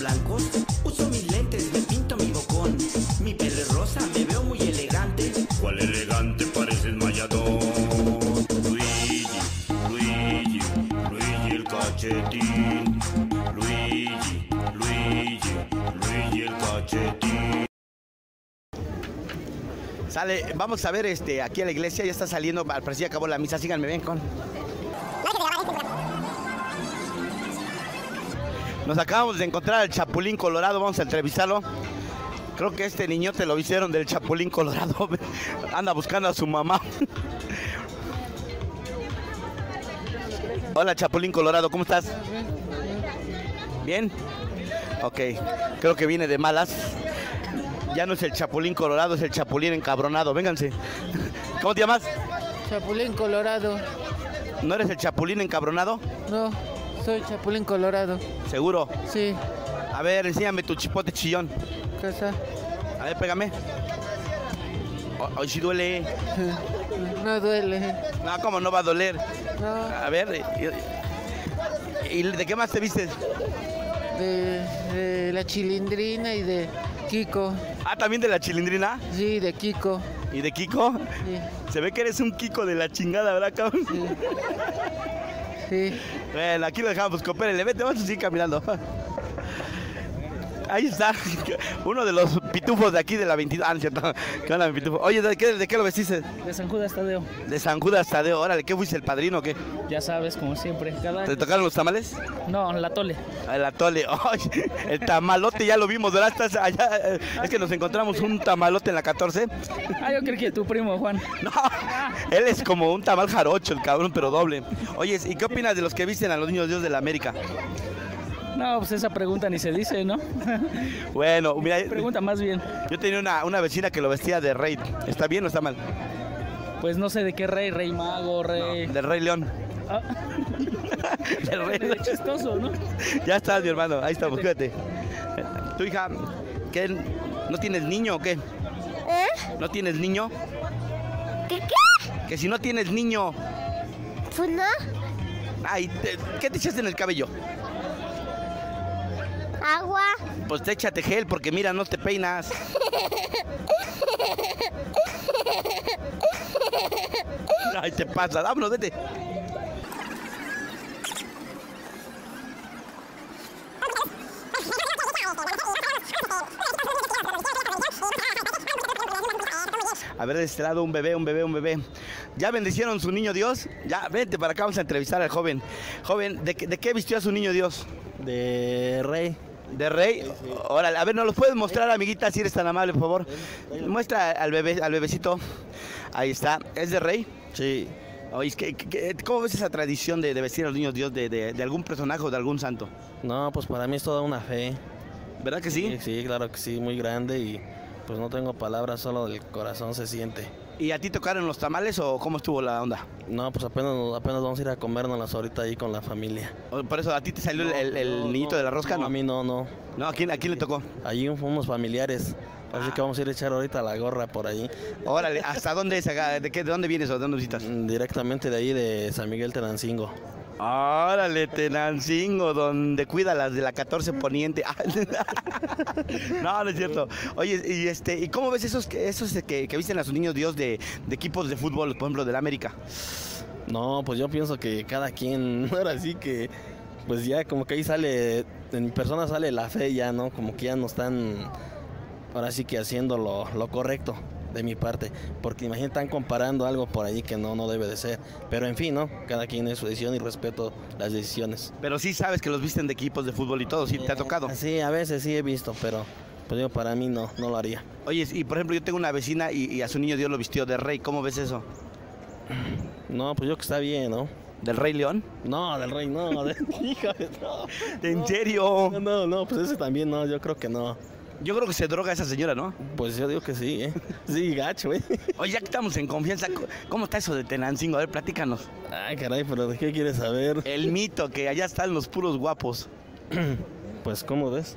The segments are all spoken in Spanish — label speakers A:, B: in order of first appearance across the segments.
A: blancos. Uso mis lentes, me pinto mi bocón. Mi pelo es rosa, me veo muy elegante.
B: ¿Cuál elegante? Pareces mayador. Luigi, Luigi, Luigi el cachetín. Luigi, Luigi, Luigi el cachetín.
C: Sale, vamos a ver aquí a la iglesia, ya está saliendo, al parecer ya acabó la misa, síganme, ven con. Nos acabamos de encontrar al Chapulín Colorado, vamos a entrevistarlo. Creo que este niñote lo hicieron del Chapulín Colorado, anda buscando a su mamá. Hola Chapulín Colorado, ¿cómo estás? ¿Bien? Ok, creo que viene de malas. Ya no es el Chapulín Colorado, es el Chapulín encabronado. Vénganse. ¿Cómo te llamas?
D: Chapulín Colorado.
C: ¿No eres el Chapulín encabronado?
D: No, soy Chapulín Colorado.
C: ¿Seguro?
D: Sí.
C: A ver, enséñame tu chipote chillón.
D: Casa.
C: A ver, pégame. Hoy sí duele.
D: No duele.
C: No, ¿cómo no va a doler?
D: No.
C: A ver, ¿y de qué más te vistes?
D: De la Chilindrina y de Kiko.
C: Ah, ¿también de la Chilindrina?
D: Sí, de Kiko.
C: ¿Y de Kiko?
D: Sí.
C: Se ve que eres un Kiko de la chingada, ¿verdad, cabrón?
D: Sí. Sí.
C: Bueno, aquí lo dejamos, coopérenle, vete, vamos a seguir caminando. Ahí está, uno de los pitufos de aquí de la 22. Ah, no es cierto. ¿Qué onda, mi pitufo? Oye, ¿de qué lo vestiste?
E: De San Judas Tadeo.
C: De San Judas Tadeo, órale, ¿qué fuiste, el padrino o qué?
E: Ya sabes, como siempre. Cada
C: ¿Te
E: año.
C: tocaron los tamales?
E: No, la tole.
C: El atole, ay, el tamalote ya lo vimos, ¿verdad? Estás allá, es que nos encontramos un tamalote en la 14.
E: Ah, yo creo que tu primo, Juan.
C: No, él es como un tamal jarocho, el cabrón, pero doble. Oye, ¿y qué opinas de los que visten a los niños Dios de la América?
E: No, pues esa pregunta ni se dice, ¿no?
C: Bueno, mira,
E: Pregunta más bien.
C: yo tenía una vecina que lo vestía de rey. ¿Está bien o está mal?
E: Pues no sé de qué rey, rey mago, rey...
C: Del Rey León.
E: Ah.
C: Del Rey
E: Medio chistoso, ¿no?
C: Ya estás, mi hermano, ahí estamos, fíjate. Tu hija, ¿qué? ¿No tienes niño o qué? ¿No tienes niño?
F: ¿Qué?
C: Que si no tienes niño.
F: Pues no.
C: Ay, ¿qué te echaste en el cabello?
F: Agua.
C: Pues te échate gel porque mira, no te peinas. Ay, te pasa, vámonos, vete. A ver, de este lado un bebé. ¿Ya bendicieron su niño Dios? Ya, vente para acá, vamos a entrevistar al joven. Joven, ¿de qué vistió a su niño Dios?
G: De rey.
C: ¿De rey? Sí. Órale, a ver, ¿nos los puedes mostrar, amiguita, si eres tan amable, por favor? Muestra al bebecito. Ahí está. ¿Es de rey?
G: Sí.
C: Oye, ¿cómo ves esa tradición de vestir a los niños Dios de algún personaje o de algún santo?
G: No, pues para mí es toda una fe.
C: ¿Verdad que sí?
G: Sí, claro que sí, muy grande y pues no tengo palabras, solo del corazón se siente.
C: ¿Y a ti tocaron los tamales o cómo estuvo la onda?
G: No, pues apenas vamos a ir a comérnoslas ahorita ahí con la familia.
C: Por eso, ¿a ti te salió el niñito de la rosca?
G: No, a mí no.
C: No, ¿a quién le tocó?
G: Allí unos familiares. Así que vamos a ir a echar ahorita la gorra por allí.
C: Órale, ¿hasta dónde es? ¿De dónde vienes o de dónde visitas?
G: Directamente de ahí, de San Miguel Tenancingo.
C: Órale, Tenancingo, donde cuida las de la 14 Poniente. No, no es cierto. Oye, ¿y cómo ves esos que visten a sus niños Dios de equipos de fútbol, por ejemplo, del América?
G: No, pues yo pienso que cada quien, ahora sí que, pues ya como que ahí sale, en mi persona sale la fe ya, ¿no? Como que ya no están, ahora sí que haciendo lo correcto de mi parte, porque imagínate, están comparando algo por allí que no debe de ser, pero en fin, ¿no? Cada quien es su decisión y respeto las decisiones.
C: Pero sí sabes que los visten de equipos de fútbol y todo, ¿sí te ha tocado?
G: Sí, a veces sí he visto, pero pues yo para mí no lo haría.
C: Oye, y por ejemplo yo tengo una vecina y a su niño Dios lo vistió de rey, ¿cómo ves eso?
G: No, pues yo que está bien, ¿no?
C: ¿Del Rey León?
G: No, del Rey no, híjole, no.
C: ¿En serio?
G: No, pues ese también no, yo creo que no.
C: Yo creo que se droga esa señora, ¿no?
G: Pues yo digo que sí, ¿eh? Sí, gacho, ¿eh?
C: Oye, ya que estamos en confianza, ¿cómo está eso de Tenancingo? A ver, platícanos.
G: Ay, caray, pero ¿de qué quieres saber?
C: El mito, que allá están los puros guapos.
G: Pues, ¿cómo ves?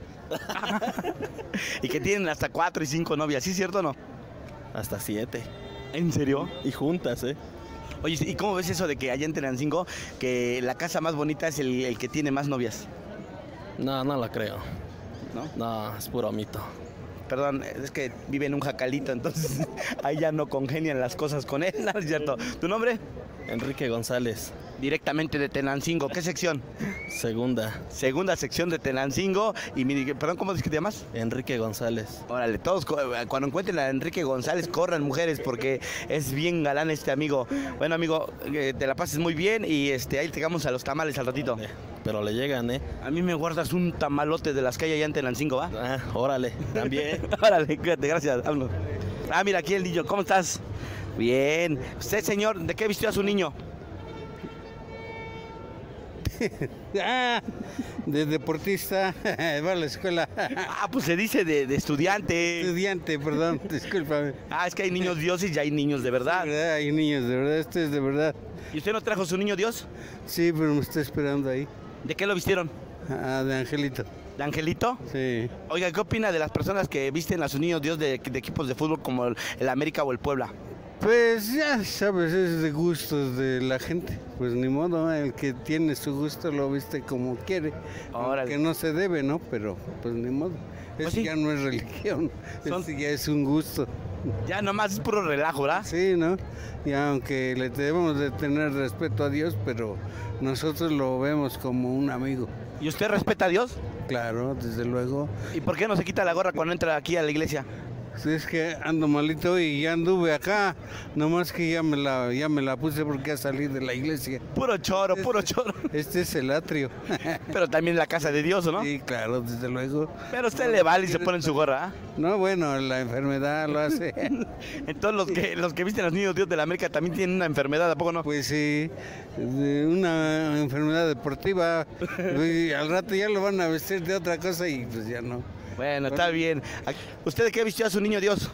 C: Y que tienen hasta 4 y 5 novias, ¿sí, cierto o no?
G: Hasta 7.
C: ¿En serio?
G: Y juntas, ¿eh?
C: Oye, ¿y cómo ves eso de que allá en Tenancingo, que la casa más bonita es el que tiene más novias?
G: No la creo.
C: ¿no?
G: No, es puro mito.
C: Perdón, es que vive en un jacalito, entonces ahí ya no congenian las cosas con él, ¿no es cierto? ¿Tu nombre?
G: Enrique González,
C: Directamente de Tenancingo. ¿Qué sección?
G: segunda.
C: Segunda sección de Tenancingo. Y perdón, ¿cómo es que te llamas?
G: Enrique González.
C: Órale, todos cuando encuentren a Enrique González, corran mujeres porque es bien galán este amigo. Bueno, amigo, te la pases muy bien y ahí te llegamos a los tamales al ratito.
G: Pero le llegan, ¿eh?
C: A mí me guardas un tamalote de las que hay allá en Tenancingo, ¿va?
G: Ah, órale, también.
C: Órale, cuídate, gracias, vámonos. Ah, mira, aquí el niño, ¿cómo estás? Bien. Usted, señor, ¿de qué vistió a su niño?
H: De deportista, va a la escuela.
C: Ah, pues se dice de estudiante.
H: Estudiante, perdón, discúlpame.
C: Ah, es que hay niños dioses y hay niños de verdad.
H: De verdad, hay niños, de verdad, esto es de verdad.
C: ¿Y usted no trajo su niño Dios?
H: Sí, pero me está esperando ahí.
C: ¿De qué lo vistieron?
H: Ah, de Angelito.
C: ¿De Angelito?
H: Sí.
C: Oiga, ¿qué opina de las personas que visten a sus niños Dios de equipos de fútbol como el América o el Puebla?
H: Pues ya sabes, es de gustos de la gente. Pues ni modo, el que tiene su gusto lo viste como quiere.
C: Órale.
H: Que no se debe, ¿no? Pero pues ni modo.
C: Pues
H: Eso
C: sí.
H: ya no es religión,
C: Son-
H: eso ya es un gusto.
C: Ya nomás es puro relajo, ¿verdad?
H: Sí, ¿no? Y aunque le debemos de tener respeto a Dios, pero nosotros lo vemos como un amigo.
C: ¿Y usted respeta a Dios?
H: Claro, desde luego.
C: ¿Y por qué no se quita la gorra cuando entra aquí a la iglesia?
H: Es que ando malito y ya anduve acá, nomás que ya me la puse porque ya salí de la iglesia.
C: Puro choro, puro choro.
H: Este es el atrio.
C: Pero también la casa de Dios, ¿no?
H: Sí, claro, desde luego.
C: Pero usted le vale y se pone en su gorra, ¿ah?
H: No, bueno, la enfermedad lo hace.
C: Entonces los que visten a los niños Dios de la América también tienen una enfermedad, ¿a poco no?
H: Pues sí, de una enfermedad deportiva. Y al rato ya lo van a vestir de otra cosa y pues ya no.
C: Bueno, está bien. ¿Usted de qué vistió a su niño Dios?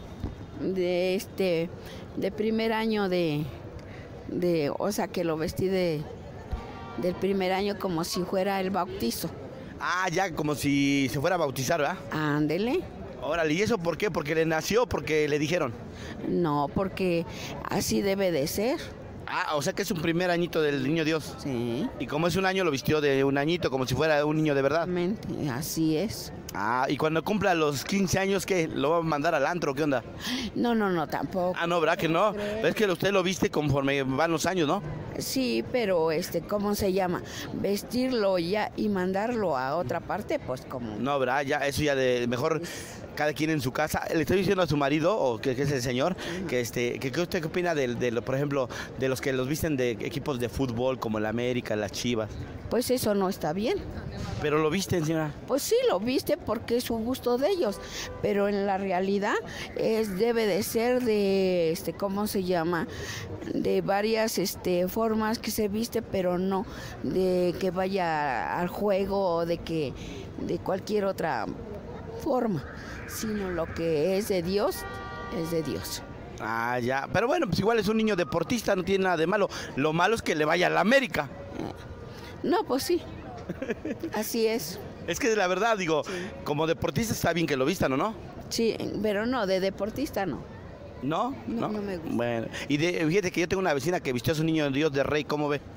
I: De primer año o sea que lo vestí del primer año como si fuera el bautizo.
C: Ah, ya, como si se fuera a bautizar, ¿verdad?
I: Ándele.
C: Órale, ¿y eso por qué? ¿Porque le nació o porque le dijeron?
I: No, porque así debe de ser.
C: Ah, o sea que es un primer añito del niño Dios.
I: Sí,
C: Y como es un año, lo vistió de un añito, como si fuera un niño de verdad.
I: exactamente, así es.
C: Ah, y cuando cumpla los 15 años, ¿qué? ¿Lo va a mandar al antro? ¿Qué onda?
I: No, tampoco.
C: Ah, no, ¿verdad que no? Es que usted lo viste conforme van los años, ¿no?
I: Sí, pero ¿cómo se llama? Vestirlo ya y mandarlo a otra parte, pues como...
C: No, ¿verdad? Ya, eso ya de mejor cada quien en su casa. Le estoy diciendo a su marido, o que es el señor, que usted qué opina por ejemplo, de los que los visten de equipos de fútbol como el América, las Chivas.
I: Pues eso no está bien.
C: Pero lo visten, señora.
I: Pues sí, lo viste porque es un gusto de ellos, pero en la realidad debe de ser de, ¿cómo se llama? De varias formas que se viste, pero no de que vaya al juego o de cualquier otra forma, sino lo que es de Dios, es de Dios.
C: Ah, ya. Pero bueno, pues igual es un niño deportista, no tiene nada de malo. Lo malo es que le vaya a la América.
I: No, pues sí, así es.
C: Es que la verdad, digo, como deportista está bien que lo vistan, ¿o no?
I: Sí, pero no, de deportista no.
C: ¿No?
I: No, no me gusta.
C: Bueno, y fíjate que yo tengo una vecina que vistió a su niño Dios de rey, ¿cómo ve?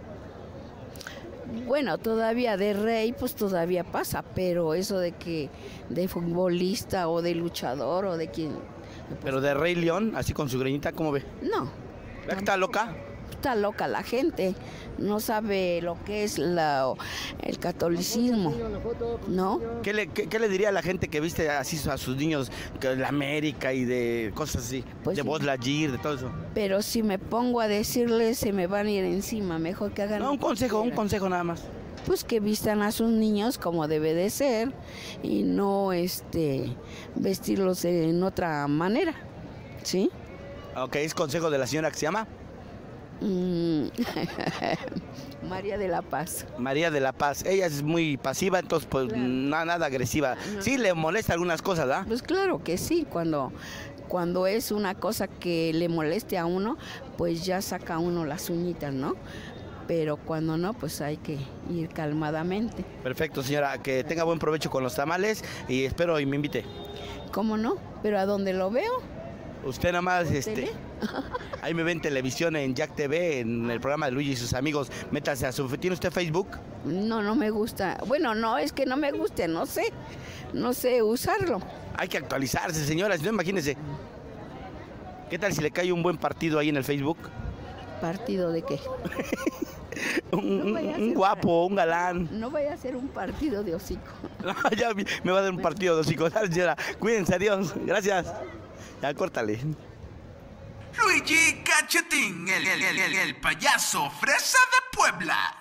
I: Bueno, todavía de rey, pues todavía pasa, pero eso de que de futbolista o de luchador o de quien...
C: Pero de rey león, así con su greñita, ¿cómo ve?
I: No,
C: ¿Verdad que está loca?
I: está loca la gente, no sabe lo que es el catolicismo, ¿no?
C: ¿Qué le diría a la gente que viste así a sus niños de la América y de cosas así?
I: Pues
C: de
I: sí.
C: Buzz Lightyear, de todo eso.
I: Pero si me pongo a decirles, se me van a ir encima, mejor que hagan...
C: No,
I: lo
C: un
I: que
C: consejo
I: quieran.
C: nada más.
I: Pues que vistan a sus niños como debe de ser y no vestirlos en otra manera, ¿sí?
C: Ok, es consejo de la señora que se llama
I: María de la Paz.
C: María de la Paz. Ella es muy pasiva, entonces pues
I: Claro.
C: nada agresiva.
I: No.
C: Sí le molesta algunas cosas, ¿verdad?
I: Pues claro que sí, cuando es una cosa que le moleste a uno, pues ya saca uno las uñitas, ¿no? Pero cuando no, pues hay que ir calmadamente.
C: Perfecto, señora. Que tenga buen provecho con los tamales y espero y me invite.
I: ¿Cómo no? Pero ¿a dónde lo veo?
C: Usted nada más,
I: ¿Tele?
C: ahí me ve en televisión, en Jack TV, en el programa de Luigi y sus amigos. Métase a su... ¿Tiene usted Facebook?
I: No, no me gusta. Bueno, no, es que no me guste, no sé usarlo.
C: Hay que actualizarse, señora, si no, imagínese. ¿Qué tal si le cae un buen partido ahí en el Facebook?
I: ¿Partido de qué?
C: un
I: vaya a
C: un
I: ser
C: guapo, un galán.
I: No vaya a ser un partido de hocico.
C: Ya me va a dar un partido de hocico. Dale, señora. Cuídense, adiós. Gracias. Ya, córtale.
A: Luigi Cachetín, el payaso fresa de Puebla.